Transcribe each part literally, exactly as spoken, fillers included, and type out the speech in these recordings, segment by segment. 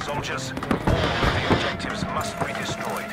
Soldiers, all of the objectives must be destroyed.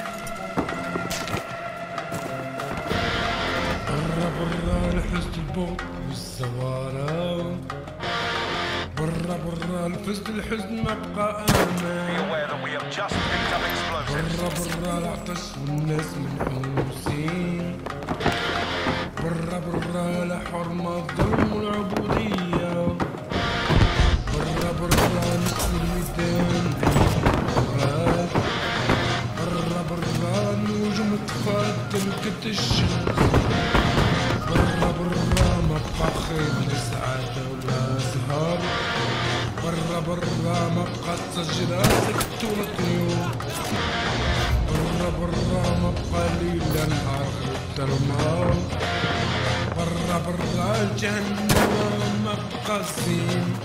برا برا الحزن البغض والزوارة، برا برا الفزد الحزن ما بقى امان. Be aware that we have just picked up explosives. برا برا العطش والناس منحوسين، برا برا لحرمة الظلم والعبودية، برا برا نص الميدان عيد برا برا النجوم تفضل قد الشمس، برا برا ما بقى خير لا سعادة ولا زهر، برا برا ما بقى شجرة سكت ولا طيور، برا برا ما بقى ليل لا نهار غير الظلمة، برا برا جهنم ما بقى زين.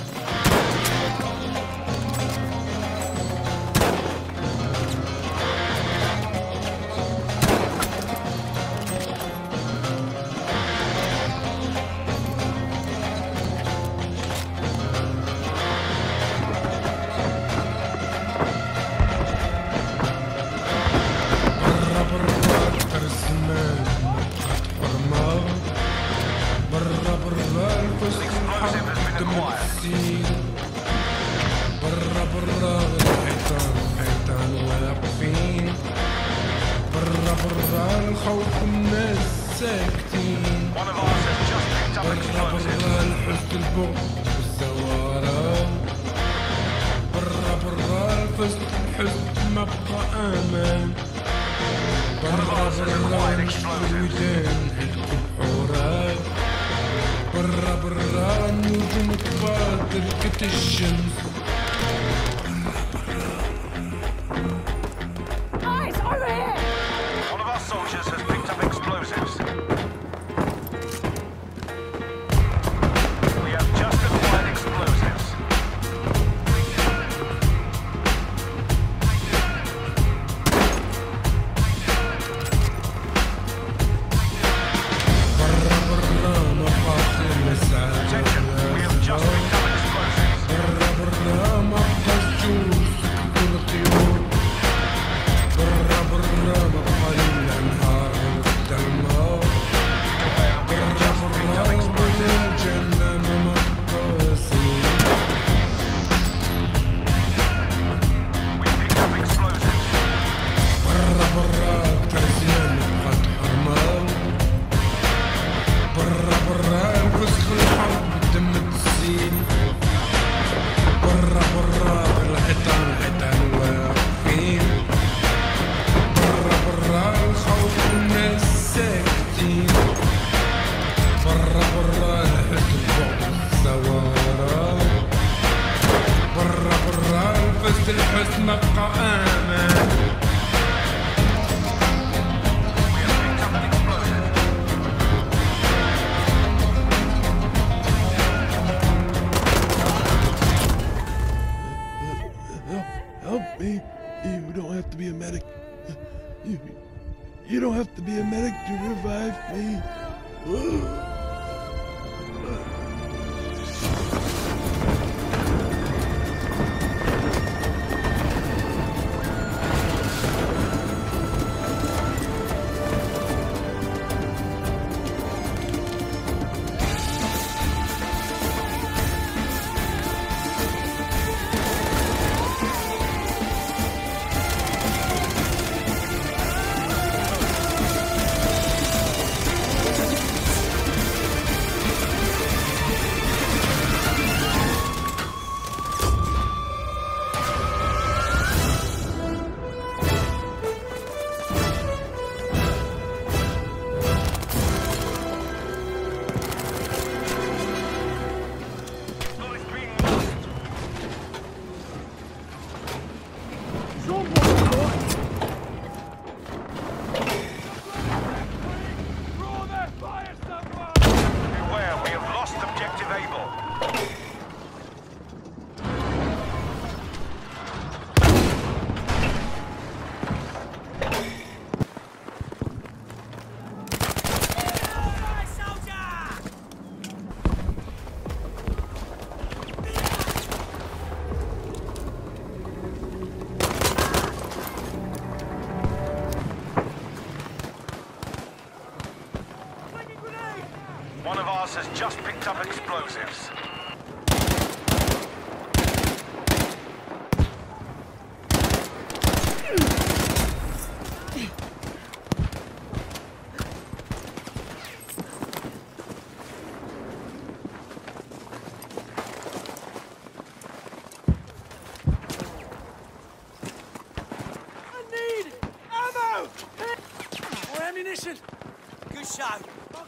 برا برا الحيطان الحيطان واقفين، برا برا الخوف والناس ساكتين، برا برا الحزن البغض والزوارة، برا برا الفزد الحزن ما بقى امان، برا برا الودان عندكم حورات، برا برا النجوم تفاضل قد الشمس. Guys, over here! One of our soldiers has picked up explosives. We have just acquired explosives. برا برا ما بقى خير لا سعادة Attention, we have ولا just زهر، picked up explosives. برا برا ما بقى الجوع سكت ولا طيور، برا برا ما بقى ليل لا نهار غير الظلمة، برا برا ولا الجنة ما بقى زين. We picked up explosives. برا برا الترزيان بقات حرمان، برا برا الفسخ الحرب بالدم تسيل، برا برا الحيطان الحيطان واقفين، برا برا الخوف والناس ساكتين، برا برا الحزن البغض والزوارة، برا برا الفزد الحزن ما بقى امان. We have picked up an explosive. Help, help me. You don't have to be a medic. You, you don't have to be a medic to revive me. Class has just picked up explosives. Good shot.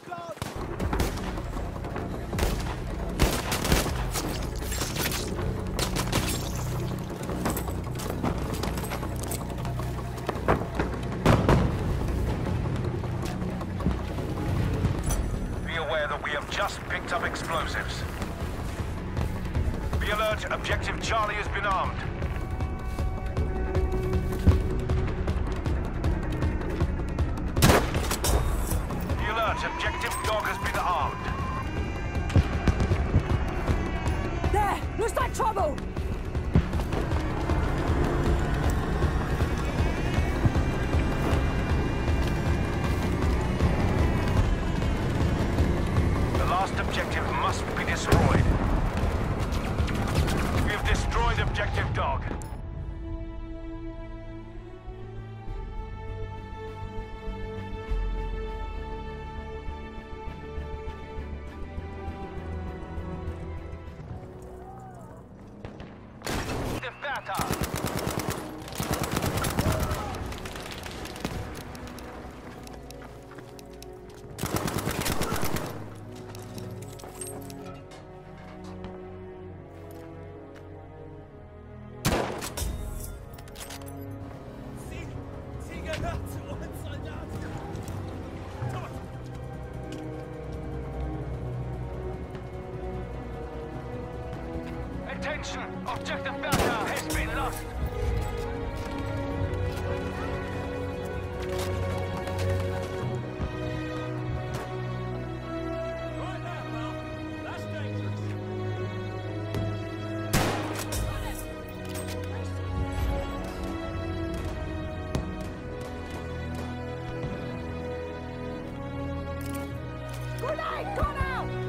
Be aware that we have just picked up explosives. Be alert, objective Charlie has been armed. Objective Dog has been armed. There! Looks like trouble! The last objective must be destroyed. We have destroyed Objective Dog. Attention! Objective Bertha has been lost! Right now, pal. That's dangerous. Grenade! Gone out!